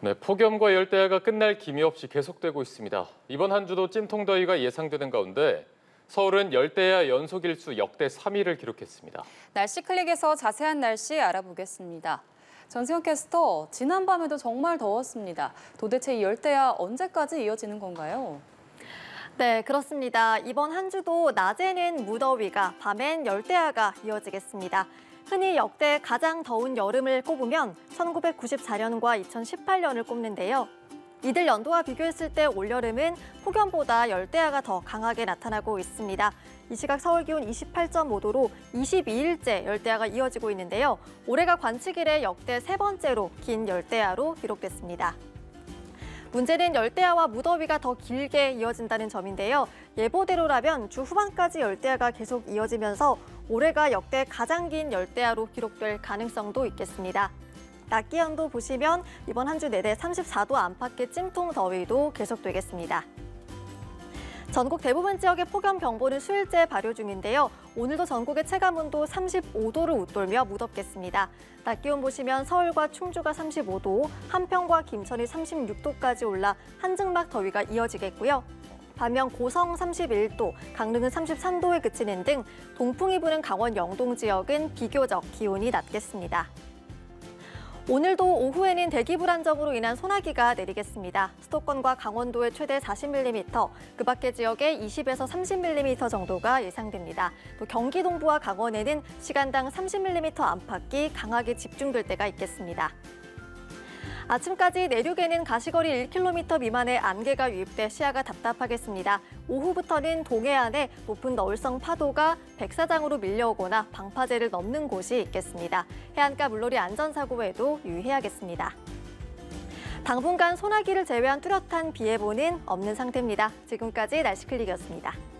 네, 폭염과 열대야가 끝날 기미 없이 계속되고 있습니다. 이번 한 주도 찜통더위가 예상되는 가운데 서울은 열대야 연속 일수 역대 3위를 기록했습니다. 날씨 클릭에서 자세한 날씨 알아보겠습니다. 전승현 캐스터, 지난밤에도 정말 더웠습니다. 도대체 이 열대야 언제까지 이어지는 건가요? 네, 그렇습니다. 이번 한 주도 낮에는 무더위가, 밤엔 열대야가 이어지겠습니다. 흔히 역대 가장 더운 여름을 꼽으면 1994년과 2018년을 꼽는데요. 이들 연도와 비교했을 때 올여름은 폭염보다 열대야가 더 강하게 나타나고 있습니다. 이 시각 서울 기온 28.5도로 22일째 열대야가 이어지고 있는데요. 올해가 관측 이래 역대 세 번째로 긴 열대야로 기록됐습니다. 문제는 열대야와 무더위가 더 길게 이어진다는 점인데요. 예보대로라면 주 후반까지 열대야가 계속 이어지면서 올해가 역대 가장 긴 열대야로 기록될 가능성도 있겠습니다. 낮 기온도 보시면 이번 한 주 내내 34도 안팎의 찜통 더위도 계속되겠습니다. 전국 대부분 지역의 폭염경보는 수일째 발효 중인데요. 오늘도 전국의 체감온도 35도를 웃돌며 무덥겠습니다. 낮 기온 보시면 서울과 충주가 35도, 한평과 김천이 36도까지 올라 한증막 더위가 이어지겠고요. 반면 고성 31도, 강릉은 33도에 그치는 등 동풍이 부는 강원 영동 지역은 비교적 기온이 낮겠습니다. 오늘도 오후에는 대기 불안정으로 인한 소나기가 내리겠습니다. 수도권과 강원도에 최대 40mm, 그 밖의 지역에 20에서 30mm 정도가 예상됩니다. 또 경기 동부와 강원에는 시간당 30mm 안팎이 강하게 집중될 때가 있겠습니다. 아침까지 내륙에는 가시거리 1km 미만의 안개가 유입돼 시야가 답답하겠습니다. 오후부터는 동해안에 높은 너울성 파도가 백사장으로 밀려오거나 방파제를 넘는 곳이 있겠습니다. 해안가 물놀이 안전사고에도 유의해야겠습니다. 당분간 소나기를 제외한 뚜렷한 비 예보는 없는 상태입니다. 지금까지 날씨클릭이었습니다.